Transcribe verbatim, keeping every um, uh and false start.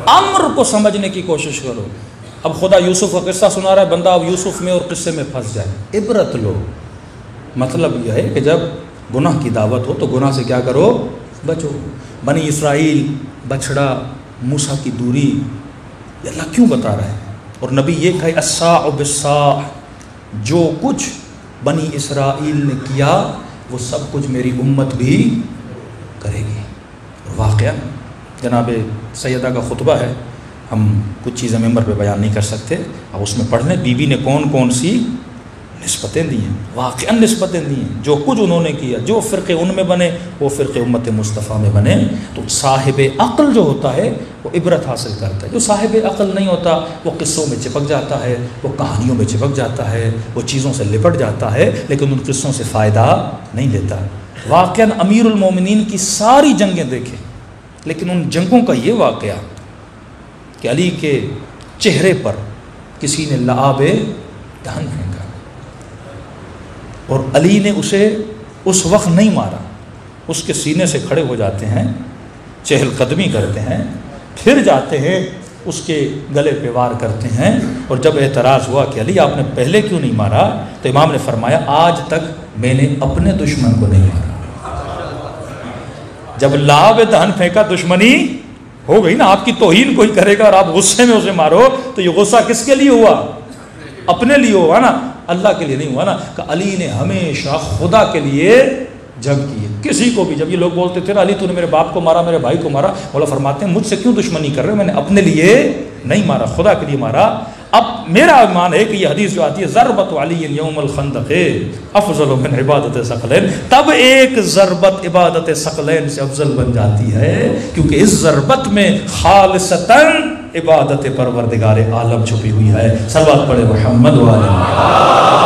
امر کو سمجھنے کی کوشش کرو. اب خدا یوسف کا قصہ سنا رہا ہے، بندہ اب یوسف میں اور قصے میں پھنس جائے. عبرت لو. مطلب یہ ہے کہ جب گناہ کی دعوت ہو تو گناہ سے کیا کرو؟ بچو. بنی اسرائیل، بچھڑا، موسیٰ کی دوری، یہ اللہ کیوں بتا رہا ہے؟ اور نبی یہ کہے الساع بالساع، جو کچھ بنی اسرائیل نے کیا وہ سب کچھ میری امت بھی کرے گی. اور واقعہ جناب سیدہ کا خطبہ ہے، ہم کچھ چیزیں ممبر پہ بیان نہیں کر سکتے، اب اس میں پڑھ لیں بی بی نے کون کون سی نسبتیں دی ہیں، واقعاً نسبتیں دی ہیں. جو کچھ انہوں نے کیا، جو فرقے ان میں بنے وہ فرقے امت مصطفیٰ میں بنے. تو صاحب عقل جو ہوتا ہے وہ عبرت حاصل کرتا ہے، جو صاحب عقل نہیں ہوتا وہ قصوں میں چپک جاتا ہے، وہ کہانیوں میں چپک جاتا ہے، وہ چیزوں سے لپٹ جاتا ہے، لیکن ان قصوں سے فائدہ نہیں لیتا. واقعاً امیر المومنین کی ساری جنگیں دیکھیں، لیکن ان جنگوں کا یہ واقعہ کہ علی کے چہرے پر کسی نے لعاب دہن پھینکا اور علی نے اسے اس وقت نہیں مارا، اس کے سینے سے کھڑے ہو جاتے ہیں، چہل قدمی کرتے ہیں، پھر جاتے ہیں اس کے گلے پہ وار کرتے ہیں. اور جب اعتراض ہوا کہ علی آپ نے پہلے کیوں نہیں مارا، تو امام نے فرمایا آج تک میں نے اپنے دشمن کو نہیں مارا. جب لعاب دہن پھینکا دشمنی ہو گئی نا. آپ کی توہین کوئی کرے گا اور آپ غصے میں اسے مارو تو یہ غصہ کس کے لیے ہوا؟ اپنے لیے ہوا نا، اللہ کے لیے نہیں ہوا نا. کہ علی نے ہمیشہ خدا کے لیے جنگ کی ہے. کسی کو بھی جب یہ لوگ بولتے تھے نا علی تو نے میرے باپ کو مارا، میرے بھائی کو مارا، مولا فرماتے ہیں مجھ سے کیوں دشمنی کر رہے؟ میں نے اپنے لیے نہیں مارا، خدا کے لیے مارا. اب میرا ایمان ہے کہ یہ حدیث جو آتی ہے ضربت علی یوم الخندق افضل من عبادت ثقلین، تب ایک ضربت عبادت ثقلین سے افضل بن جاتی ہے کیونکہ اس ضربت میں خالصتاً عبادت پروردگار عالم چھپی ہوئی ہے. صلوات پڑھے محمد و علی